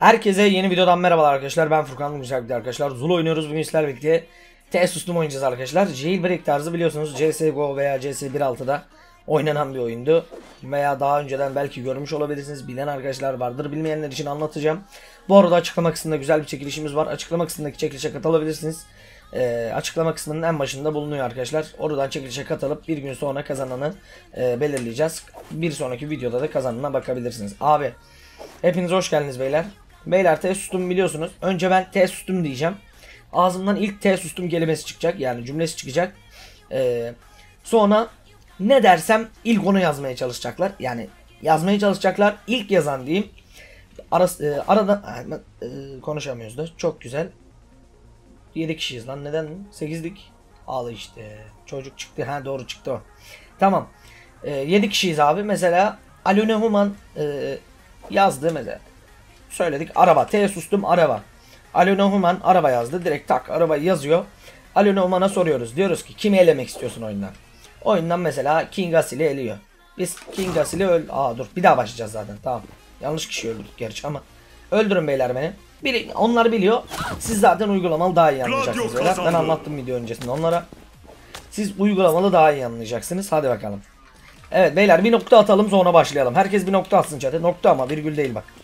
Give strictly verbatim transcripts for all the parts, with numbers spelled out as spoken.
Herkese yeni videodan merhabalar arkadaşlar. Ben Furkan Mücahit arkadaşlar. Zula oynuyoruz. Bugün sizlerle birlikte T S Ustum oynayacağız arkadaşlar. Jailbreak tarzı biliyorsunuz C S G O veya C S bir nokta altıda oynanan bir oyundu. Veya daha önceden belki görmüş olabilirsiniz. Bilen arkadaşlar vardır. Bilmeyenler için anlatacağım. Bu arada açıklama kısmında güzel bir çekilişimiz var. Açıklama kısmındaki çekilişe katılabilirsiniz. Ee, açıklama kısmının en başında bulunuyor arkadaşlar. Oradan çekilişe katılıp bir gün sonra kazananı e, belirleyeceğiz. Bir sonraki videoda da kazanana bakabilirsiniz. Abi hepiniz hoş geldiniz beyler. Beyler T sustum biliyorsunuz. Önce ben T sustum diyeceğim. Ağzımdan ilk T sustum kelimesi çıkacak. Yani cümlesi çıkacak. Ee, sonra ne dersem ilk onu yazmaya çalışacaklar. Yani yazmaya çalışacaklar. İlk yazan diyeyim. Arası, e, arada e, konuşamıyoruz da. Çok güzel. yedi kişiyiz lan. Neden? sekizlik. Al işte. Çocuk çıktı. Ha doğru çıktı o. Tamam. E, yedi kişiyiz abi. Mesela Alone Human e, yazdı mesela. Söyledik araba. T sustum araba. Alone Human araba yazdı. Direkt tak arabayı yazıyor. Alone Human'a soruyoruz. Diyoruz ki kimi elemek istiyorsun oyundan? Oyundan mesela King Asil'i eliyor. Biz King Asil'i öl... Aa dur bir daha başlayacağız zaten. Tamam. Yanlış kişi öldürdük gerçi ama. Öldürün beyler beni. Bili onlar biliyor. Siz zaten uygulamalı daha iyi anlayacaksınız. Beyler. Ben anlattım video öncesinde onlara. Siz uygulamalı daha iyi anlayacaksınız. Hadi bakalım. Evet beyler bir nokta atalım sonra başlayalım. Herkes bir nokta atsın chat'e. Nokta ama virgül değil bak.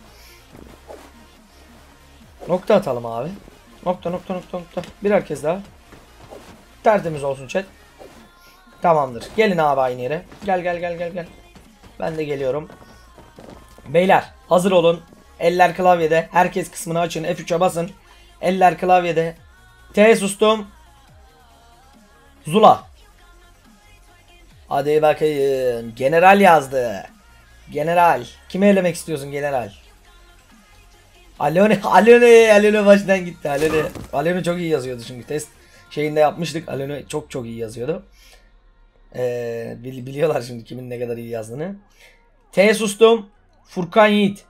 Nokta atalım abi. Nokta nokta nokta nokta. Bir herkes daha. Tertemiz olsun chat. Tamamdır. Gelin abi aynı yere. Gel gel gel gel gel. Ben de geliyorum. Beyler hazır olun. Eller klavyede. Herkes kısmını açın. F üç'e basın. Eller klavyede. T sustum. Zula. Hadi bakayım. General yazdı. General. Kimi elemek istiyorsun general? Alone, Alone, Alone baştan gitti. Alone, Alone çok iyi yazıyordu çünkü test şeyinde yapmıştık. Alone çok çok iyi yazıyordu. Ee, biliyorlar şimdi kimin ne kadar iyi yazdığını. T sustum. Furkan Yiğit.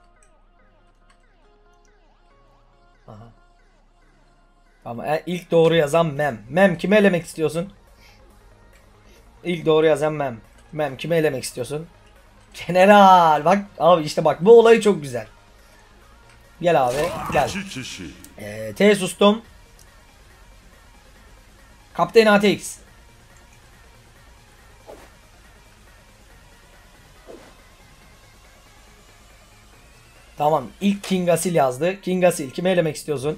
Aha. Ama ilk doğru yazan Mem. Mem kimi elemek istiyorsun? İlk doğru yazan Mem. Mem kimi elemek istiyorsun? General. Bak abi işte bak bu olay çok güzel. Gel abi gel. Ee, T sustum. Kaptan A T X. Tamam ilk King Asil yazdı. King Asil kimi elemek istiyorsun?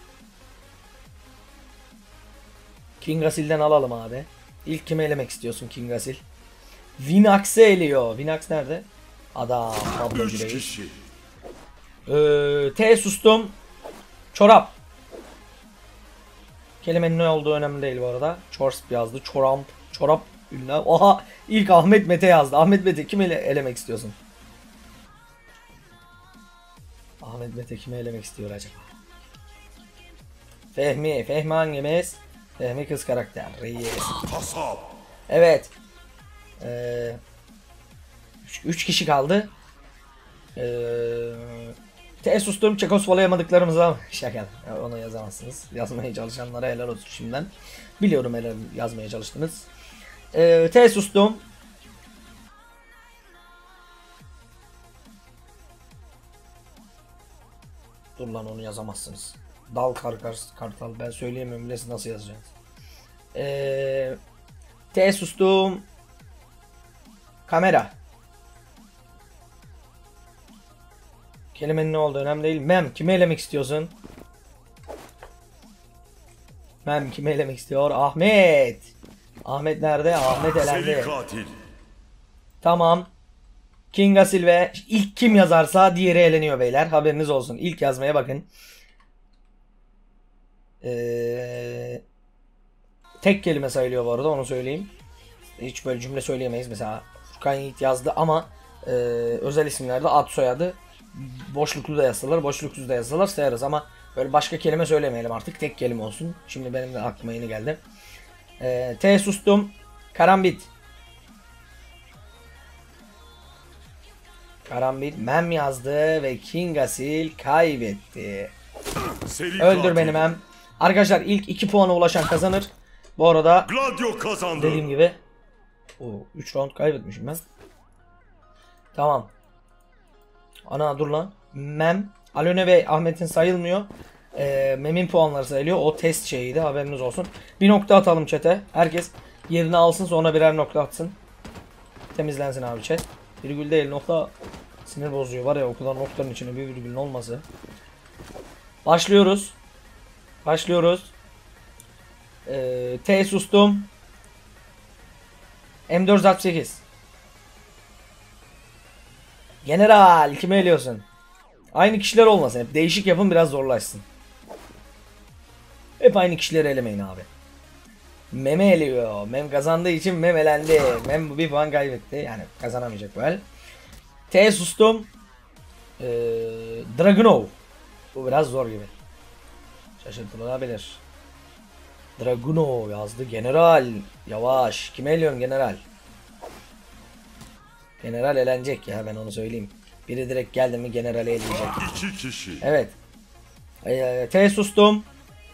King Asil'den alalım abi. İlk kimi elemek istiyorsun King Asil? Vinax'ı eliyor. Vinax nerede? Adam. Pablo Güreyiz. Ee, T sustum. Çorap. Kelimenin ne olduğu önemli değil bu arada. Çorsp yazdı. Çoramp. Çorap. Ünlem. Oha. İlk Ahmet Mete yazdı. Ahmet Mete kimi ele elemek istiyorsun? Ahmet Mete kimi elemek istiyor acaba? Fehmi. Fehmi hangimiz? Fehmi kız karakter. Reis. Evet. Ee, üç kişi kaldı. Eee... T sustum Çekoslovakyamayamadıklarımıza şaka. Onu yazamazsınız. Yazmaya çalışanlara helal olsun şimdiden. Biliyorum helal yazmaya çalıştınız. Ee, T sustum. Dur lan onu yazamazsınız. Dal kar, kar kartal ben söyleyemiyorum bile siz nasıl yazacaksınız. Ee, T sustum. Kamera. Kelimenin ne olduğu önemli değil. Mem kimi elemek istiyorsun? Mem kimi elemek istiyor? Ahmet. Ahmet nerede? Ahmet elendi. Tamam. King Asil ve ilk kim yazarsa diğeri eleniyor beyler. Haberiniz olsun. İlk yazmaya bakın. Ee, tek kelime sayılıyor bu arada onu söyleyeyim. Hiç böyle cümle söyleyemeyiz. Mesela Furkan Yiğit yazdı ama e, özel isimlerde ad soyadı boşluklu da yazsalar, boşluksuz da yazsalar sayarız ama böyle başka kelime söylemeyelim artık. Tek kelime olsun. Şimdi benim de aklıma yeni geldi. Ee, T sustum. Karambit. Karambit Mem yazdı ve King Asil kaybetti. Seri Öldür katil. Beni Mem. Arkadaşlar ilk iki puana ulaşan kazanır. Bu arada dediğim gibi üç round kaybetmişim ben. Tamam. Ana dur lan. Mem Alone ve Ahmet'in sayılmıyor. Ee, Mem'in puanları sayılıyor. O test şeyiydi, haberiniz olsun. Bir nokta atalım chat'e. Herkes yerini alsın, sonra birer nokta atsın. Temizlensin abi chat. Virgül değil, nokta sinir bozuyor. Var ya o kadar noktanın içine bir virgülün olması. Başlıyoruz. Başlıyoruz. Ee, T sustum. M dört altmış sekiz. General kime eliyorsun? Aynı kişiler olmasın. Hep değişik yapın, biraz zorlaşsın. Hep aynı kişileri elemeyin abi. Meme eliyor. Mem kazandığı için Mem elendi. Mem bir puan kaybetti. Yani kazanamayacak bu el. T sustum. Ee, Dragunov. Bu biraz zor gibi. Şaşırtılabilir. Dragunov yazdı. General. Yavaş. Kime eliyorsun general? General elenecek ya, ben onu söyleyeyim. Biri direkt geldi mi generali eleyecek. İki kişi. Evet. Ee, T sustum.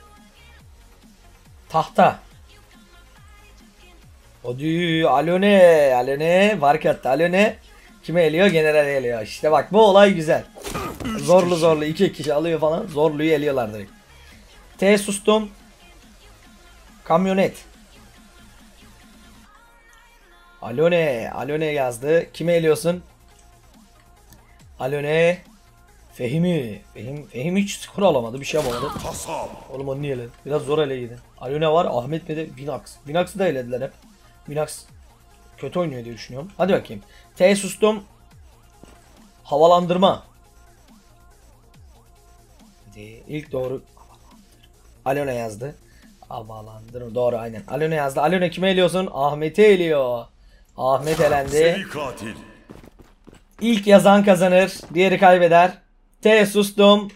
Tahta. Odü Alone. Alone. Varkattı. Alone. Kime eliyor? Generali eliyor. İşte bak, bu olay güzel. Zorlu zorlu. iki kişi alıyor falan. Zorluyu eliyorlar direkt. T sustum. Kamyonet. Alone. Alone yazdı. Kime eliyorsun? Alone. Fehimi. Fehim, Fehim hiç skor alamadı. Bir şey yapamadı. Kasap. Oğlum onu niye eledi? Biraz zor eleydi. Alone var. Ahmet mi de Vinax. Vinax'ı da elediler hep. Vinax kötü oynuyor diye düşünüyorum. Hadi bakayım. T sustum. Havalandırma. Hadi. İlk doğru. Alone yazdı. Havalandırma. Doğru aynen. Alone yazdı. Alone kime eliyorsun? Ahmet'i eliyor. Ahmet elendi. Seri katil. İlk yazan kazanır. Diğeri kaybeder. T sustum.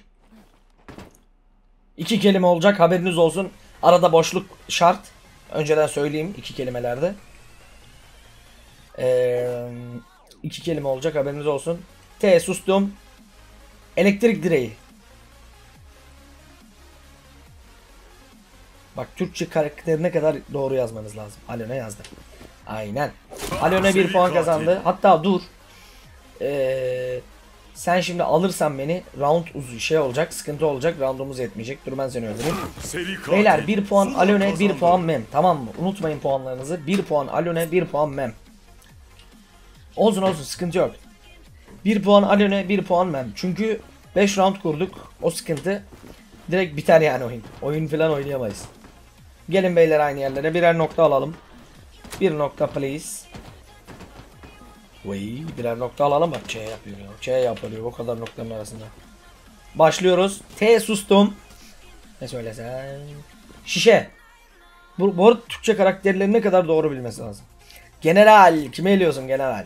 İki kelime olacak, haberiniz olsun. Arada boşluk şart. Önceden söyleyeyim iki kelimelerde. Ee, iki kelime olacak, haberiniz olsun. T sustum. Elektrik direği. Bak, Türkçe karakterine kadar doğru yazmanız lazım. Alone yazdı. Aynen. Alone bir puan kazandı. Hatta dur. Ee, sen şimdi alırsan beni, round uz şey olacak, sıkıntı olacak, roundumuz yetmeyecek. Dur ben seni öldüreyim. Beyler bir puan Alone, bir puan Mem. Tamam mı? Unutmayın puanlarınızı. bir puan Alone, bir puan Mem. Olsun olsun, sıkıntı yok. bir puan Alone, bir puan Mem. Çünkü beş round kurduk. O sıkıntı. Direkt biter yani oyun. Oyun falan oynayamayız. Gelin beyler aynı yerlere. Birer nokta alalım. Bir nokta please. Vay, birer nokta alalım. Bak Ç yapıyor ya. Ç yapıyor o kadar noktanın arasında. Başlıyoruz. T sustum. Ne söylesen? Şişe. Bu, bu arada Türkçe karakterleri ne kadar doğru bilmesi lazım. General. Kime eliyorsun general?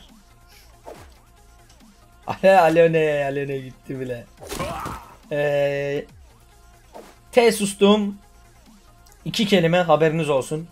Ale Alone. Alone gitti bile. Ee, T sustum. İki kelime, haberiniz olsun.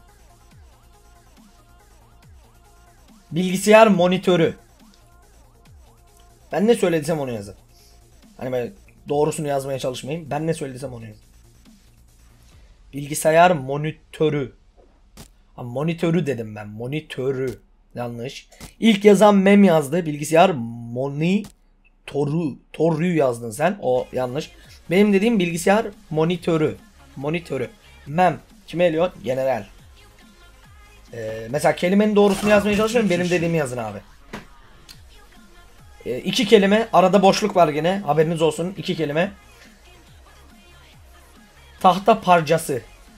Bilgisayar monitörü. Ben ne söylediysem onu yazın. Hani ben doğrusunu yazmaya çalışmayayım. Ben ne söylediysem onu yazın. Bilgisayar monitörü. Ha, monitörü dedim ben. Monitörü. Yanlış. İlk yazan Mem yazdı. Bilgisayar monitörü. Torü yazdın sen. O yanlış. Benim dediğim bilgisayar monitörü. Monitörü. Mem. Kime eliyor? General. Ee, mesela kelimenin doğrusunu yazmaya çalışıyorum. Benim dediğimi yazın abi. Ee, iki kelime. Arada boşluk var gene. Haberiniz olsun. İki kelime. Tahta parçası.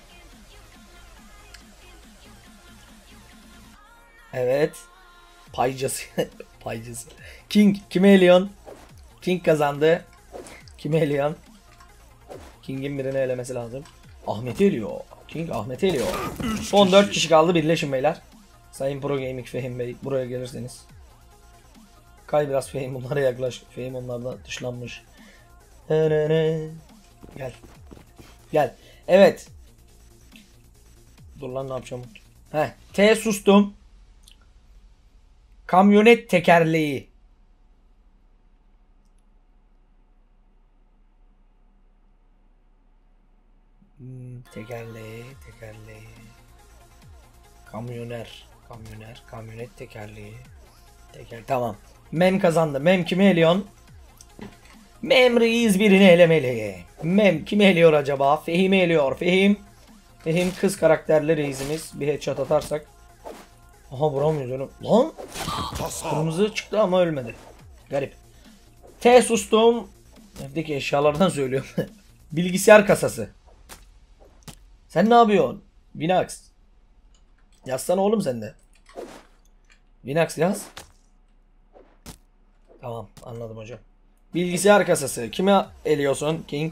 Evet. Paycası. Paycası. King. Kime eliyorsun? King kazandı. Kime eliyorsun? King'in birini elemesi lazım. Ahmet'i eliyor. King Ahmet'i eliyor. Son dört kişi kaldı. Birleşin beyler. Sayın Pro Gaming Fehim Bey, buraya gelirseniz. Kay biraz Fehim, bunlara yaklaş. Fehim onlardan dışlanmış. Gel. Gel. Evet. Dur lan, ne yapacağım? Heh. T sustum. Kamyonet tekerleği. Hmm, tekerleği, tekerleği. Kamyoner, kamyoner, kamyonet tekerleği. Teker, tamam. Mem kazandı. Mem kimi eliyorsun? Mem reis birini elemeli. Mem kimi eliyor acaba? Fehim'i eliyor. Fehim. Fehim kız karakterli reisimiz. Bir headshot atarsak. Aha vuramıyoruz onu. Lan. Kırmızı çıktı ama ölmedi. Garip. T sustum. Evdeki eşyalardan söylüyorum. Bilgisayar kasası. Sen ne yapıyorsun? Vinax. Yazsana oğlum sen de. Vinax yaz. Tamam anladım hocam. Bilgisayar kasası. Kime eliyorsun King?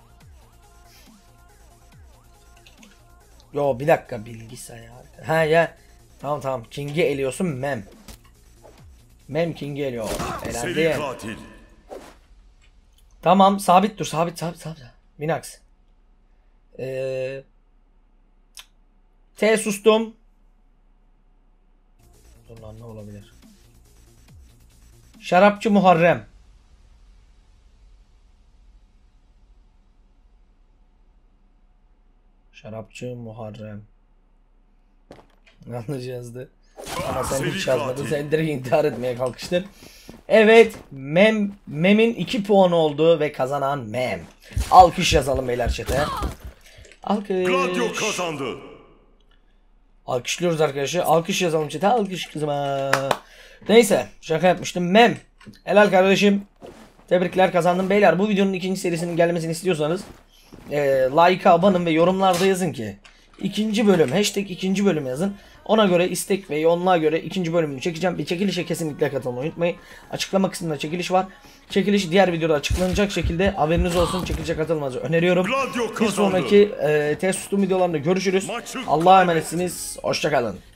Yo bir dakika bilgisayar. Ha ya. Tamam tamam King'i eliyorsun Mem. Mem King'i eliyor. Elendi. Tamam sabit dur sabit sabit sabit. Vinax. Ee, T sustum. Dur lan ne olabilir? Şarapçı Muharrem. Şarapçı Muharrem. Yanlış yazdı. Ama sen hiç yazmadın. Sen direkt intihar etmeye kalkıştın. Evet. Mem, Mem'in iki puanı oldu ve kazanan Mem. Alkış yazalım beyler chat'e. Alkış. Gladio kazandı. Alkışlıyoruz arkadaşlar. Alkış yazalım chat'e. Alkış kızıma. Neyse. Şaka yapmıştım. Mem. Helal kardeşim. Tebrikler kazandın beyler. Bu videonun ikinci serisinin gelmesini istiyorsanız e, like'a abanın ve yorumlarda yazın ki ikinci bölüm. Hashtag ikinci bölüm yazın. Ona göre istek ve yoğunluğa göre ikinci bölümünü çekeceğim. Bir çekilişe kesinlikle katılmayı unutmayın. Açıklama kısmında çekiliş var. Çekiliş diğer videoda açıklanacak şekilde haberiniz olsun. Çekilişe katılmanızı öneriyorum. Bir sonraki e, test sustum videolarında görüşürüz. Allah'a emanetsiniz. Hoşçakalın.